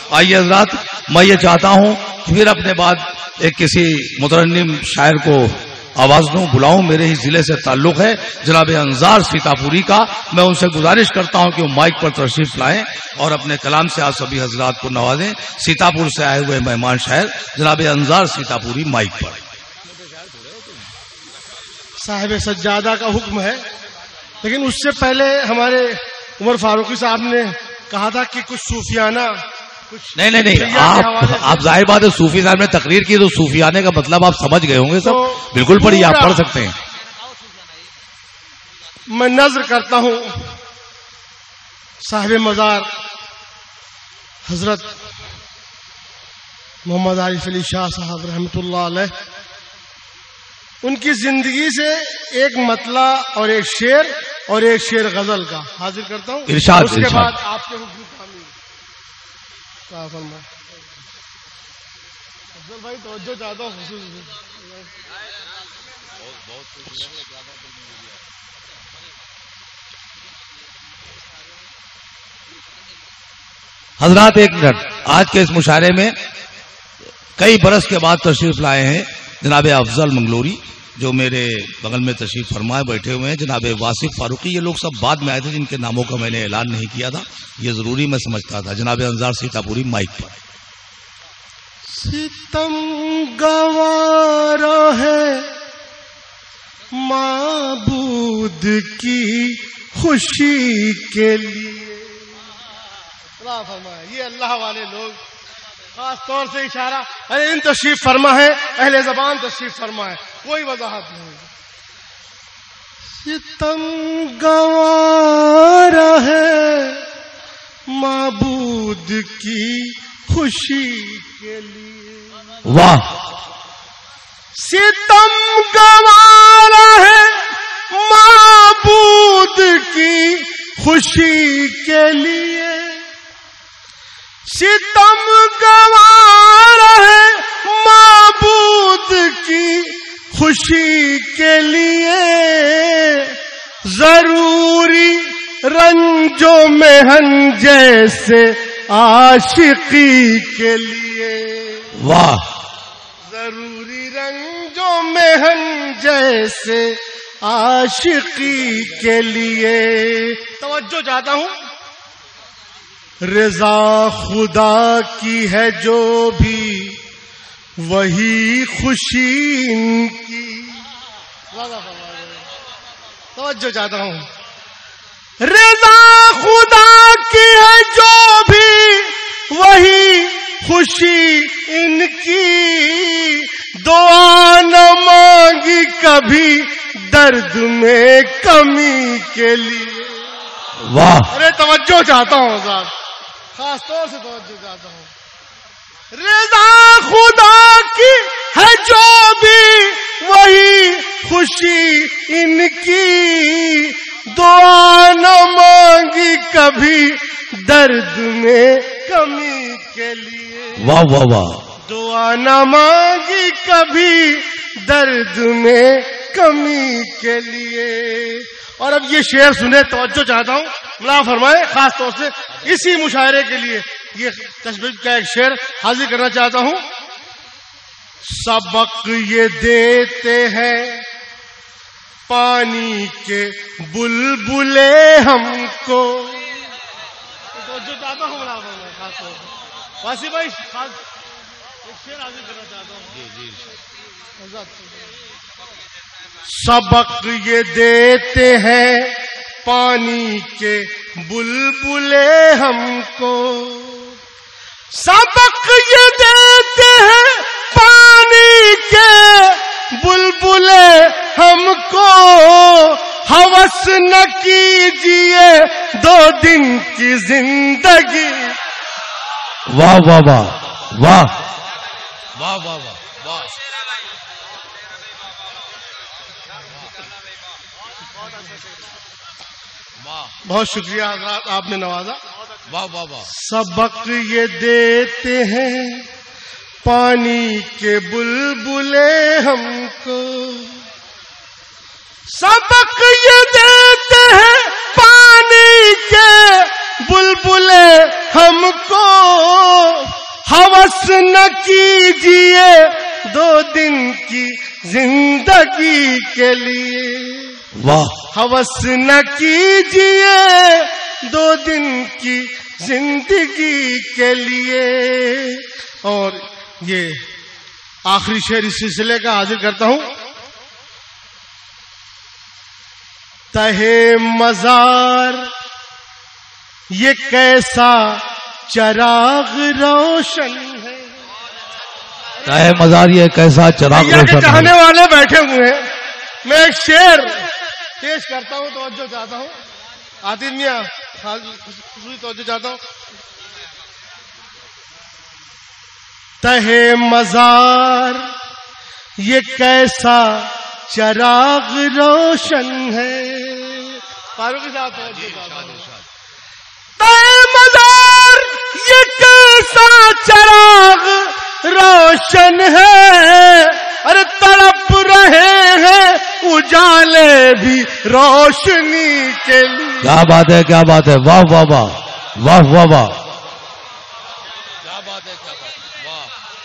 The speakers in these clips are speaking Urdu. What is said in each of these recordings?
آئیے حضرات، میں یہ چاہتا ہوں کہ پھر اپنے بعد ایک کسی مترنم شاعر کو آواز دوں، بلاؤں، میرے ہی ضلع سے تعلق ہے جناب انظار سیتاپوری کا. میں ان سے گزارش کرتا ہوں کہ وہ مائک پر تشریف لائیں اور اپنے کلام سے آپ سبھی حضرات کو نوازیں. سیتاپور سے آئے ہوئے مہمان شاعر جناب انظار سیتاپوری مائک پر. صاحب سجادہ کا حکم ہے، لیکن اس سے پہلے ہمارے عمر فاروقی صاحب نے کہا تھا کہ کچھ صوفیانہ نہیں آپ ظاہر بات ہے صوفی صاحب نے تقریر کی تو صوفیانے کا مطلب آپ سمجھ گئے ہوں گے سب. بالکل پڑھیے، آپ پڑھ سکتے ہیں. میں نظر کرتا ہوں صاحب مزار حضرت محمد عارف علی شاہ صاحب رحمۃ اللہ علیہ، ان کی زندگی سے ایک مطلع اور ایک شعر اور ایک شعر غزل کا حاضر کرتا ہوں. ارشاد اس کے بعد آپ کے حکم فرمائیں. افضل بھائی توجہ چاہتا ہوں خصوصی. حضرات ایک منٹ، آج کے اس مشاعرے میں کئی برس کے بعد تشریف لائے ہیں جناب افضل منگلوری جو میرے بغل میں تشریف فرمائے بیٹھے ہوئے ہیں، جناب واصف فاروقی، یہ لوگ سب بعد میں آئے تھے جن کے ناموں کا میں نے اعلان نہیں کیا تھا، یہ ضروری میں سمجھتا تھا. جناب انظار سیتاپوری مائک پر. ستم گوارا ہے معبود کی خوشی کے لیے. یہ اللہ والے لوگ خاص طور سے اشارہ ان تشریف فرما ہے، اہل زبان تشریف فرما ہے، کوئی وضاحت نہیں. ستم گوارا ہے معبود کی خوشی کے لیے. واہ. ستم گوارا ہے معبود کی خوشی کے لیے. ستم گوارا ہے معبود کی خوشی کے لیے. ضروری رنجو محن جیسے عاشقی کے لیے. واہ. ضروری رنجو محن جیسے عاشقی کے لیے. توجہ چاہتا ہوں. رضا خدا کی ہے جو بھی وہی خوشی ان کی. توجہ چاہتا ہوں. رضا خدا کی ہے جو بھی وہی خوشی ان کی. دعا نہ مانگی کبھی درد میں کمی کے لیے. واہ. ارے توجہ چاہتا ہوں ذات، خاص طور سے توجہ چاہتا ہوں. رضا خدا کی ہے جو بھی وہی خوشی ان کی. دعا نہ مانگی کبھی درد میں کمی کے لیے. واہ واہ واہ. دعا نہ مانگی کبھی درد میں کمی کے لیے. اور اب یہ شعر سنے، توجہ چاہتا ہوں، ملا فرمائے. خاص طور سے اسی مشاعرے کے لیے یہ تشبیہ کا ایک شعر حاضر کرنا چاہتا ہوں. سبق یہ دیتے ہیں پانی کے بلبلے ہم کو. توجہ چاہتا ہوں ملا فرمائے. خاص طور سے واسی بھائی خاص ایک شعر حاضر کرنا چاہتا ہوں. جی سبق یہ دیتے ہیں پانی کے بلبلے ہم کو. سبق یہ دیتے ہیں پانی کے بلبلے ہم کو. ہوس نہ کیجیے 2 دن کی زندگی. واہ واہ واہ واہ واہ واہ واہ. بہت شکریہ حضرات، آپ نے نوازا. واہ واہ واہ. سبق یہ دیتے ہیں پانی کے بلبلے ہم کو. سبق یہ دیتے ہیں پانی کے بلبلے ہم کو. ہوس نہ کیجیے 2 دن کی زندگی کے لیے. واہ. ہوس نہ کیجیے 2 دن کی زندگی کے لیے. اور یہ آخری شعر اس سلسلے کا حاضر کرتا ہوں. تہے مزار یہ کیسا چراغ روشن ہے. تہے مزار یہ کیسا چراغ روشن ہے. چاہنے والے بیٹھے ہوئے ہیں. میں ایک شعر پیش کرتا ہوں, توجہ چاہتا ہوں. عادل میاں خصوصی توجہ چاہتا ہوں. تہے مزار یہ کیسا چراغ روشن ہے. فاروقی صاحب توجہ چاہتا ہوں. تہے مزار یہ کیسا چراغ روشن ہے. ارے تڑپ رہے ہیں اجالے بھی روشنی کے لیے. کیا بات ہے, کیا بات ہے. واہ واہ واہ واہ واہ واہ. کیا بات ہے, کیا بات ہے. واہ.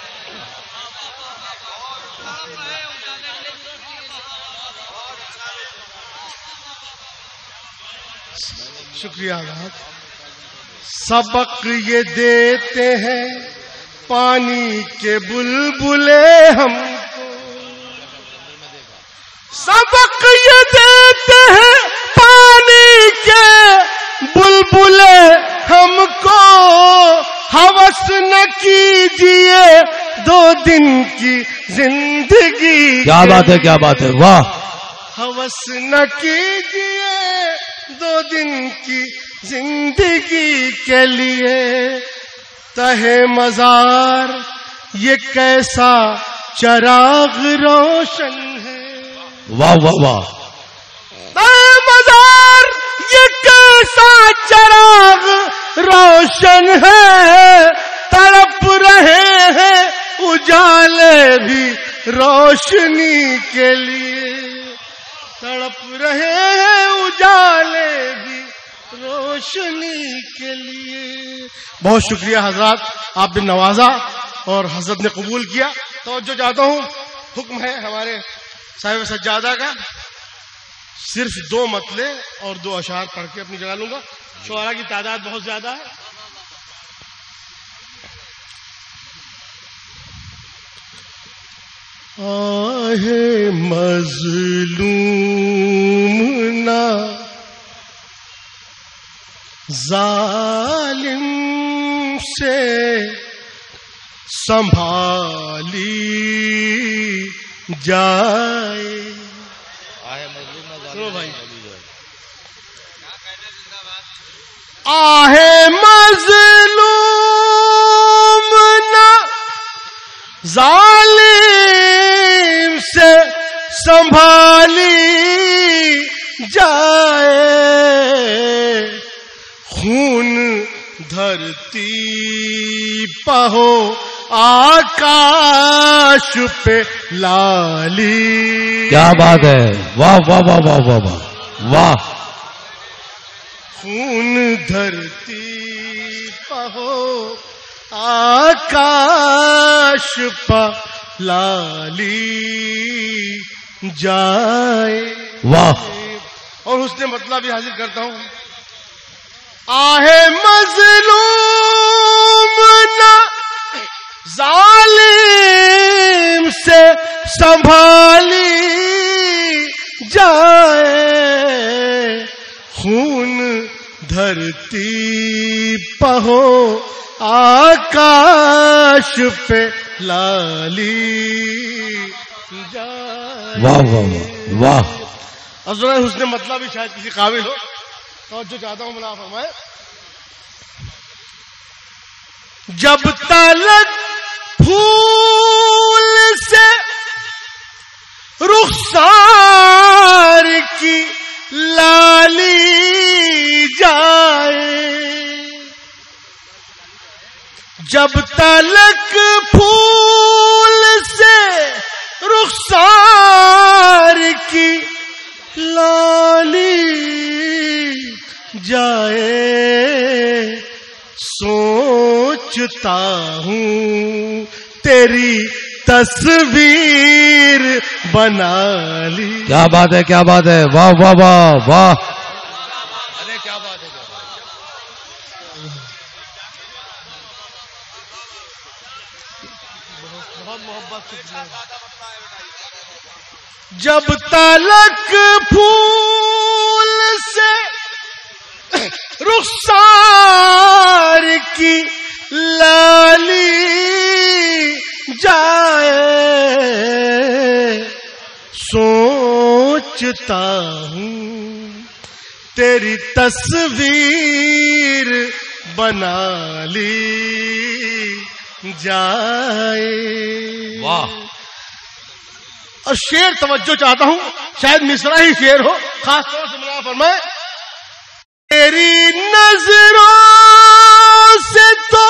شکریہ آزاد. سبق یہ دیتے ہیں پانی کے بلبلے ہم کو. سبق یہ دیتے ہیں پانی کے بلبلے ہم کو. ہوس نہ کیجیے 2 دن کی زندگی. کیا بات ہے, کیا بات ہے. واہ. ہوس نہ کیجیے 2 دن کی زندگی کے لیے. تہے مزار یہ کیسا چراغ روشن ہے. واہ واہ واہ. تہے مزار یہ کیسا چراغ روشن ہے. تڑپ رہے ہیں اجالے بھی روشنی کے لیے. تڑپ رہے ہیں اجالے بھی روشنی کے لیے. بہت شکریہ حضرات, آپ نے نوازا اور حضرت نے قبول کیا. توجہ چاہتا ہوں, حکم ہے ہمارے صاحب سجادہ کا, صرف 2 مطلع اور 2 اشعار پڑھ کے اپنی جگہ لوں گا. شعراء کی تعداد بہت زیادہ ہے. آہ مظلوم نہ ظالم سے سنبھالی جائے. آہ مظلوم نہ ظالم سے سنبھالی جائے. خون دھرتی پہو آکاش پہ لالی. کیا بات ہے. واہ واہ واہ واہ واہ واہ واہ. خون دھرتی پہو آکاش پہ لالی جائے. واہ. اور اس نے مطلب بھی حاضر کرتا ہوں. آہ مظلوم نہ ظالم سے سنبھالی جائے. خون دھرتی پہو آکاش پہ لالی جائے. واہ واہ واہ. حضرت حسن مطلب بھی شاید کسی قابل ہو. توجہ چاہتا ہوں, ملا فرمائے. جب تلک پھول سے رخسار کی لالی جائے. جب تلک پھول سے رخسار کی لالی جائے. سوچ سوچتا ہوں تیری تصویر بنا لی. کیا بات ہے، کیا بات ہے، واہ واہ واہ واہ، ارے کیا بات ہے. بہت محبت سے جب تلک پھول سے رخسار کی لالی جائے سوچتا ہوں تیری تصویر بنا لی جائے. واہ. اور شعر توجہ چاہتا ہوں، شاید مصرع ہی شعر ہو، خاص طور سے ملا فرمائے. تیری نظروں سے تو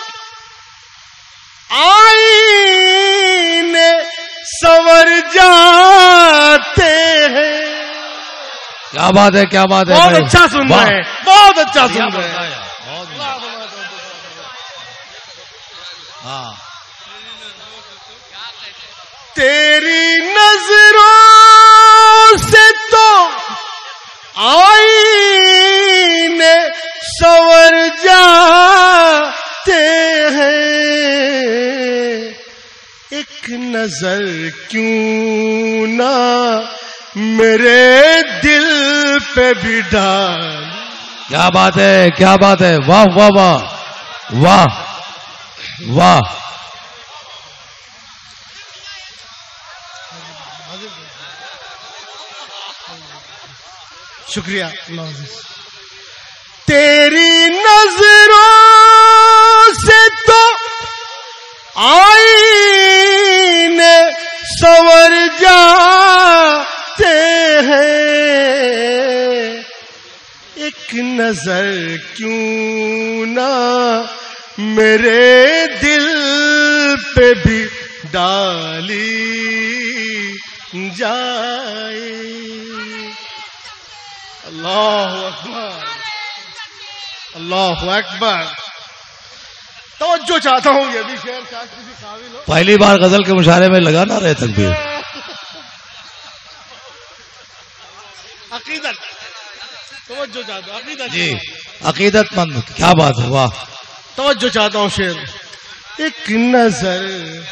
آئینے سنور جاتے ہیں. کیا بات ہے، کیا بات ہے، بہت اچھا سن رہے ہیں، بہت اچھا سن رہے ہیں. ہاں. تیری نظروں سے تو آئینے سنور جاتے ہیں، ایک نظر کیوں نہ میرے دل پہ بھی ڈال. کیا بات ہے، کیا بات ہے، واہ واہ واہ واہ واہ. شکریہ. تیری نظروں سے تو آئینے سنور جاتے ہیں، ایک نظر کیوں نہ میرے دل پہ بھی ڈالی جائے. اللہ اکبر، اللہ اکبر. توجہ چاہتا ہوں، یہ بھی شعر شاید کسی قابل ہو. پہلی بار غزل کے مشاعرے میں لگا نہ رہے تکبیر. عقیدت، توجہ چاہتا ہوں، عقیدت. جی عقیدت مند، کیا بات ہے، واہ. توجہ چاہتا ہوں شعر. ایک نظر.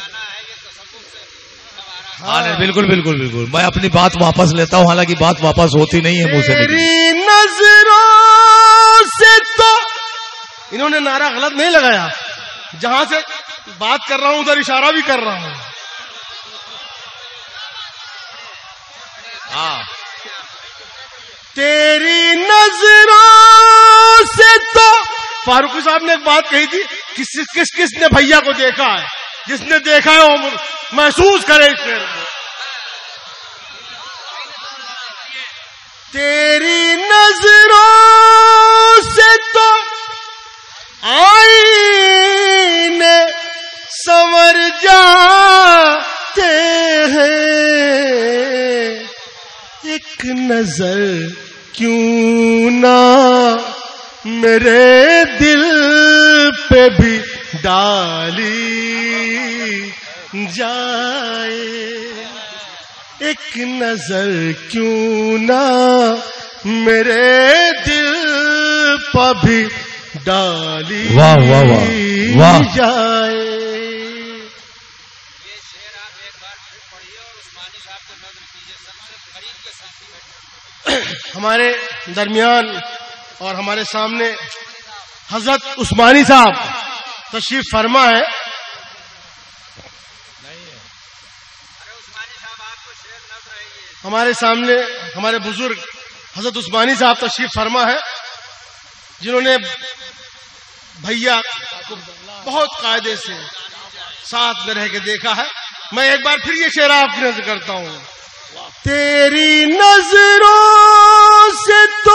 ہاں بالکل بالکل بالکل، میں اپنی بات واپس لیتا ہوں، حالانکہ بات واپس ہوتی نہیں ہے منہ سے. تیری نظروں سے تو، انہوں نے نعرہ غلط نہیں لگایا، جہاں سے بات کر رہا ہوں ادھر اشارہ بھی کر رہا ہوں. ہاں. تیری نظروں سے تو، فاروقی صاحب نے ایک بات کہی تھی، کس نے بھیا کو دیکھا ہے؟ جس نے دیکھا ہے وہ محسوس کرے اس شعر کو. تیری نظروں سے تو آئینے سنور جاتے ہیں، ایک نظر کیوں نہ میرے دل پہ بھی ڈالی جائے، ایک نظر کیوں نہ میرے دل پہ بھی ڈالی واہ واہ واہ واہ. جائے. ہمارے درمیان اور ہمارے سامنے حضرت عثمانی صاحب تشریف فرما ہے. ہمارے سامنے ہمارے بزرگ حضرت عثمانی صاحب تشریف فرما ہے، جنہوں نے بھیا کو بہت قاعدے سے ساتھ میں رہ کے دیکھا ہے. میں ایک بار پھر یہ شعر آپ کی نظر کرتا ہوں. تیری نظروں سے تو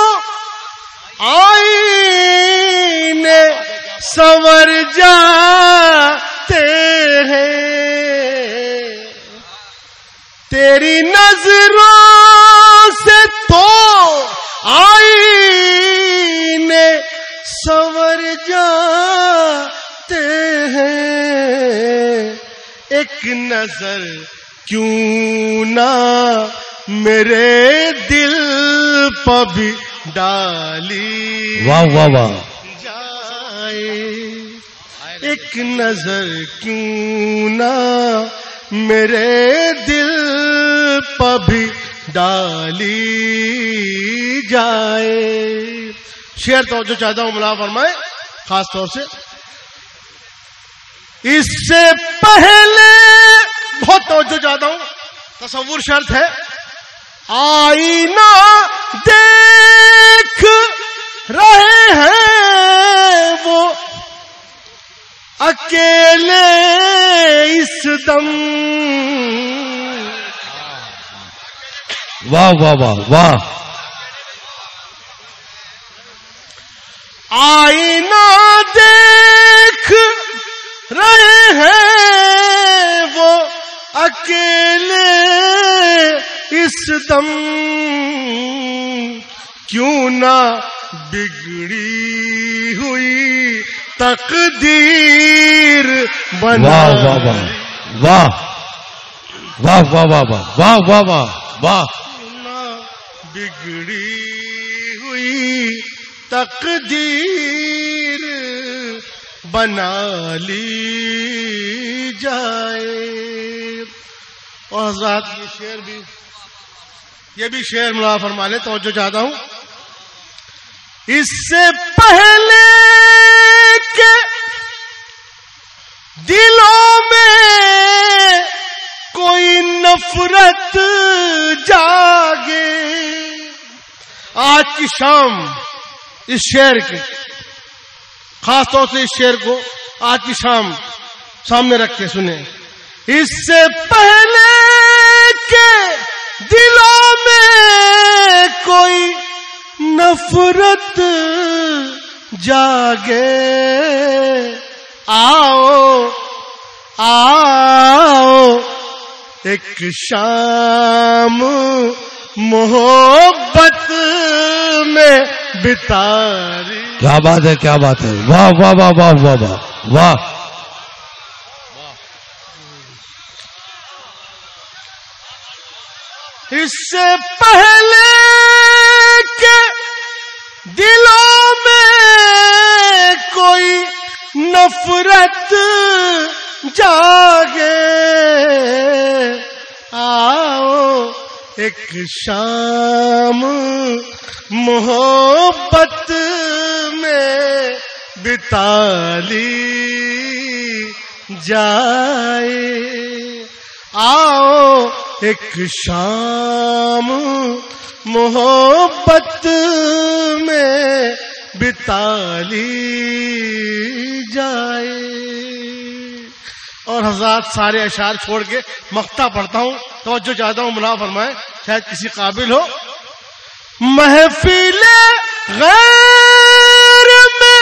آئینے سنور جاتے ہیں، تیری نظروں سے تو آئینے سنور جاتے ایک نظر کیوں نہ میرے دل پہ بھی ڈالی واہ واہ واہ جائے، ایک نظر کیوں نہ میرے دل پہ بھی ڈالی جائے. شعر توجہ چاہتا ہوں ملا فرمائے خاص طور سے. اس سے پہلے بہت توجہ چاہتا ہوں، تصور شرط ہے. آئینہ دیکھ رہے ہیں وہ اکیلے اس دم. واہ واہ واہ واہ. آئینہ دیکھ رہے ہیں وہ اکیلے اس دم، کیوں نہ بگڑی ہوئی تقدیر بنا. واہ واہ واہ واہ واہ واہ واہ واہ واہ واہ واہ. بگڑی ہوئی تقدیر بنا لی جائے. اور حضرات یہ بھی شعر ملا فرما لے، توجہ چاہتا ہوں. اس سے پہلے کہ دلوں میں کوئی نفرت جاگے. آج کی شام اس شعر کے خاص طور سے اس شعر کو آج کی شام سامنے رکھ کے سنیں. اس سے پہلے کہ دلوں میں کوئی نفرت جاگے، آؤ آؤ ایک شام محبت میں بتاری. کیا بات ہے کیا بات ہے. واہ واہ واہ واہ واہ واہ واہ. اس سے پہلے کہ دلوں میں کوئی نفرت جاگے، آؤ ایک شام محبت میں بتا لی جائے. آؤ ایک شام محبت میں بتا لی جائے. اور حضرات سارے اشعار چھوڑ کے مقطع پڑھتا ہوں، توجہ چاہتا ہوں ملا فرمائے، شاید کسی قابل ہو. محفل غیر میں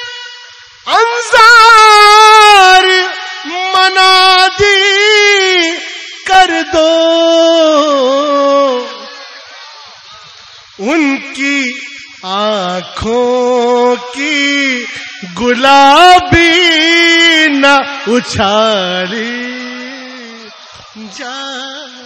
انظار منادی کر دو، ان کی آنکھوں کی گلابی نہ اچھالی جائے.